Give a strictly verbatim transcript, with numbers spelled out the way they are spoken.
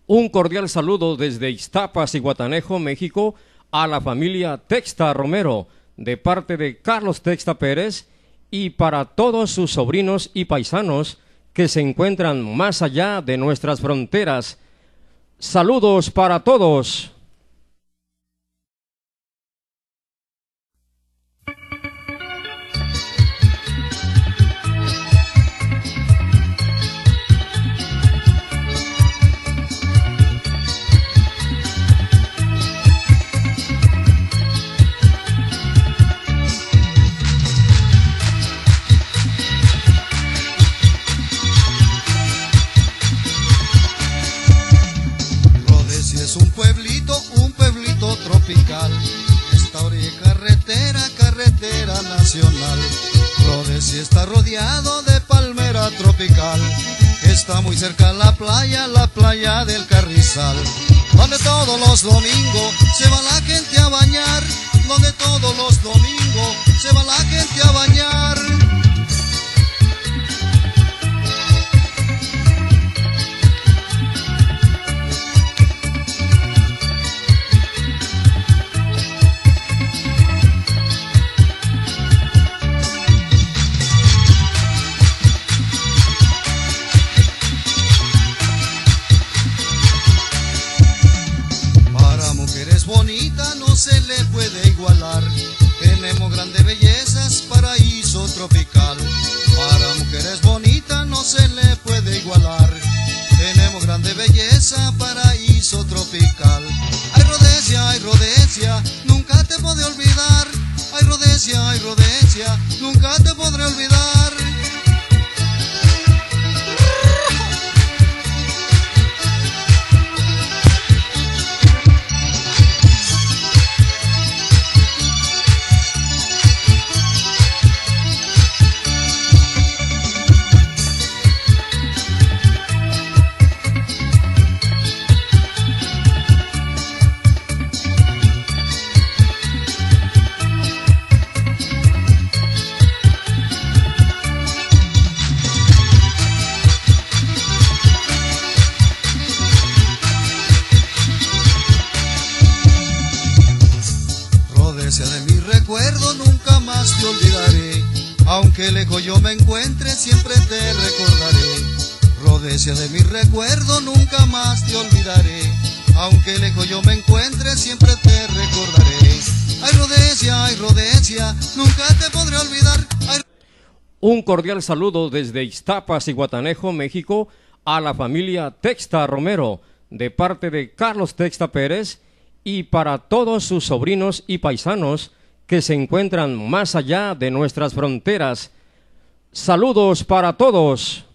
Un cordial saludo desde Iztapas y Guatanejo, México, a la familia Texta Romero, de parte de Carlos Texta Pérez, y para todos sus sobrinos y paisanos que se encuentran más allá de nuestras fronteras. Saludos para todos. Un pueblito, un pueblito tropical, está orilla carretera, carretera nacional. Rodesi está rodeado de palmera tropical, está muy cerca la playa, la playa del Carrizal, donde todos los domingos se va la gente a bañar, donde todos los domingos se va la gente a bañar. Bonita no se le puede igualar, tenemos grandes bellezas, paraíso tropical. Para mujeres bonitas no se le puede igualar, tenemos grandes belleza, paraíso tropical. Ay Rodesia, ay Rodesia, nunca te podré olvidar. Ay Rodesia, ay Rodesia, nunca te podré olvidar. De mi recuerdo nunca más te olvidaré, aunque lejos yo me encuentre siempre te recordaré. Rodesia de mi recuerdo nunca más te olvidaré, aunque lejos yo me encuentre siempre te recordaré. Ay Rodesia, ay Rodesia, nunca te podré olvidar. Ay... Un cordial saludo desde Iztapas y Guatanejo, México, a la familia Texta Romero, de parte de Carlos Texta Pérez, y para todos sus sobrinos y paisanos que se encuentran más allá de nuestras fronteras. Saludos para todos.